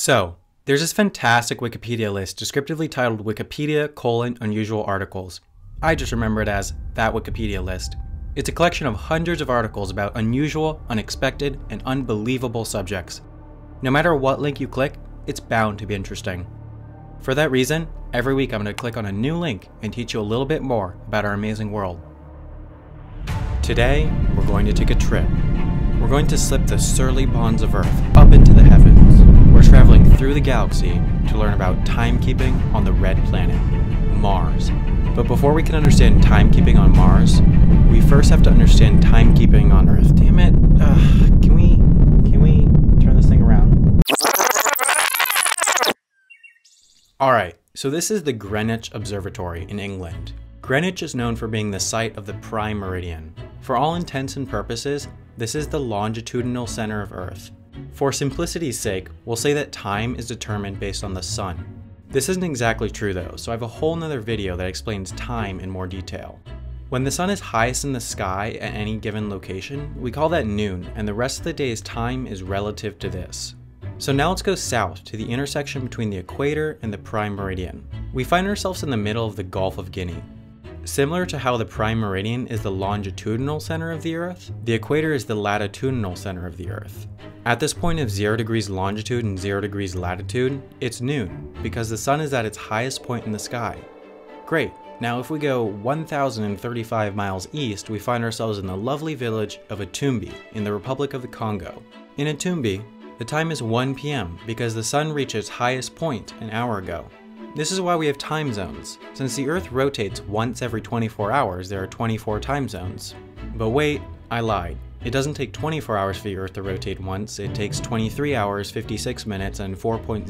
So, there's this fantastic Wikipedia list descriptively titled Wikipedia:"Unusual Articles." I just remember it as that Wikipedia list. It's a collection of hundreds of articles about unusual, unexpected, and unbelievable subjects. No matter what link you click, it's bound to be interesting. For that reason, every week I'm going to click on a new link and teach you a little bit more about our amazing world. Today, we're going to take a trip. We're going to slip the surly bonds of Earth up into the heavens. We're traveling through the galaxy to learn about timekeeping on the red planet, Mars. But before we can understand timekeeping on Mars, we first have to understand timekeeping on Earth. Damn it. Can we turn this thing around? Alright, so this is the Greenwich Observatory in England. Greenwich is known for being the site of the prime meridian. For all intents and purposes, this is the longitudinal center of Earth. For simplicity's sake, we'll say that time is determined based on the sun. This isn't exactly true though, so I have a whole nother video that explains time in more detail. When the sun is highest in the sky at any given location, we call that noon, and the rest of the day's time is relative to this. So now let's go south to the intersection between the equator and the prime meridian. We find ourselves in the middle of the Gulf of Guinea. Similar to how the prime meridian is the longitudinal center of the Earth, the equator is the latitudinal center of the Earth. At this point of 0 degrees longitude and 0 degrees latitude, it's noon, because the sun is at its highest point in the sky. Great, now if we go 1,035 miles east, we find ourselves in the lovely village of Atumbi in the Republic of the Congo. In Atumbi, the time is 1 p.m. because the sun reached its highest point an hour ago. This is why we have time zones. Since the Earth rotates once every 24 hours, there are 24 time zones. But wait, I lied. It doesn't take 24 hours for the Earth to rotate once, it takes 23 hours, 56 minutes, and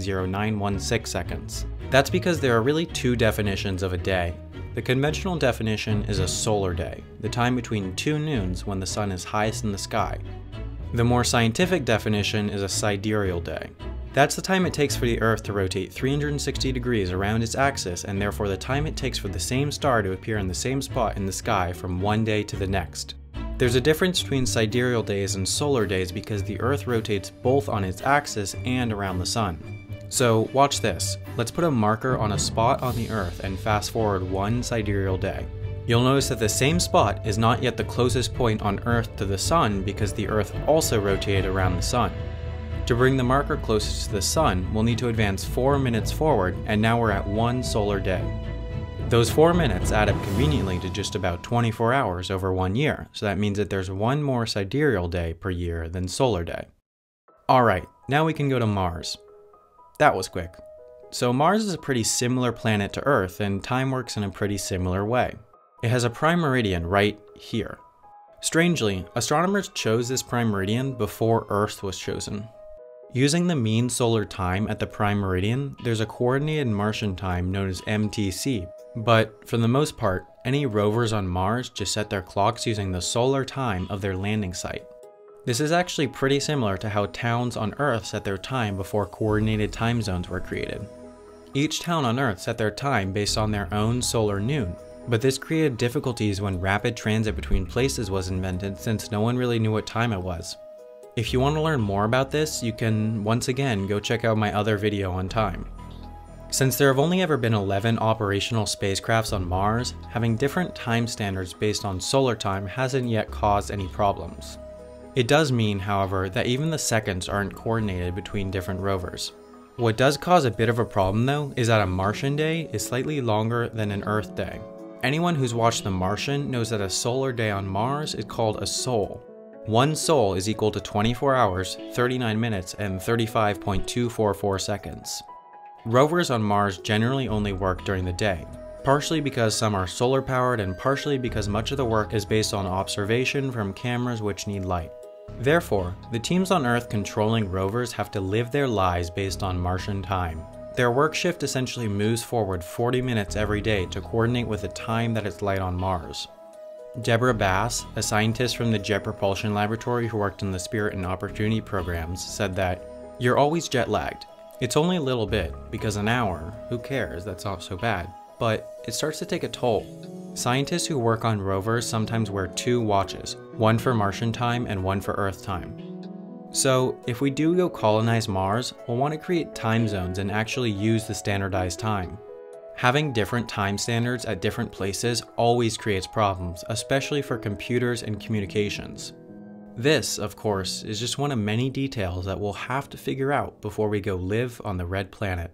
4.0916 seconds. That's because there are really two definitions of a day. The conventional definition is a solar day, the time between two noons when the sun is highest in the sky. The more scientific definition is a sidereal day. That's the time it takes for the Earth to rotate 360 degrees around its axis, and therefore the time it takes for the same star to appear in the same spot in the sky from one day to the next. There's a difference between sidereal days and solar days because the Earth rotates both on its axis and around the sun. So watch this. Let's put a marker on a spot on the Earth and fast forward one sidereal day. You'll notice that the same spot is not yet the closest point on Earth to the sun because the Earth also rotated around the sun. To bring the marker closest to the sun, we'll need to advance 4 minutes forward, and now we're at one solar day. Those 4 minutes add up conveniently to just about 24 hours over 1 year, so that means that there's one more sidereal day per year than solar day. Alright, now we can go to Mars. That was quick. So Mars is a pretty similar planet to Earth, and time works in a pretty similar way. It has a prime meridian right here. Strangely, astronomers chose this prime meridian before Earth was chosen. Using the mean solar time at the prime meridian, there's a coordinated Martian time known as MTC, but for the most part, any rovers on Mars just set their clocks using the solar time of their landing site. This is actually pretty similar to how towns on Earth set their time before coordinated time zones were created. Each town on Earth set their time based on their own solar noon, but this created difficulties when rapid transit between places was invented since no one really knew what time it was. If you want to learn more about this, you can, once again, go check out my other video on time. Since there have only ever been 11 operational spacecrafts on Mars, having different time standards based on solar time hasn't yet caused any problems. It does mean, however, that even the seconds aren't coordinated between different rovers. What does cause a bit of a problem though, is that a Martian day is slightly longer than an Earth day. Anyone who's watched The Martian knows that a solar day on Mars is called a sol. One sol is equal to 24 hours, 39 minutes, and 35.244 seconds. Rovers on Mars generally only work during the day, partially because some are solar powered and partially because much of the work is based on observation from cameras which need light. Therefore, the teams on Earth controlling rovers have to live their lives based on Martian time. Their work shift essentially moves forward 40 minutes every day to coordinate with the time that it's light on Mars. Deborah Bass, a scientist from the Jet Propulsion Laboratory who worked in the Spirit and Opportunity programs, said that, "You're always jet lagged. It's only a little bit, because an hour, who cares, that's not so bad. But it starts to take a toll. Scientists who work on rovers sometimes wear two watches, one for Martian time and one for Earth time. So if we do go colonize Mars, we'll want to create time zones and actually use the standardized time. Having different time standards at different places always creates problems, especially for computers and communications. This, of course, is just one of many details that we'll have to figure out before we go live on the red planet.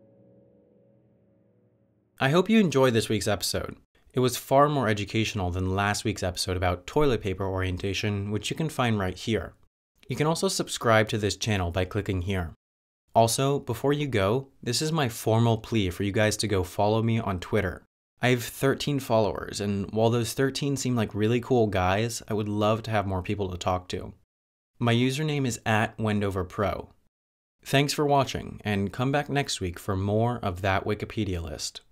I hope you enjoyed this week's episode. It was far more educational than last week's episode about toilet paper orientation, which you can find right here. You can also subscribe to this channel by clicking here. Also, before you go, this is my formal plea for you guys to go follow me on Twitter. I have 13 followers, and while those 13 seem like really cool guys, I would love to have more people to talk to. My username is @WendoverPro. Thanks for watching, and come back next week for more of that Wikipedia list.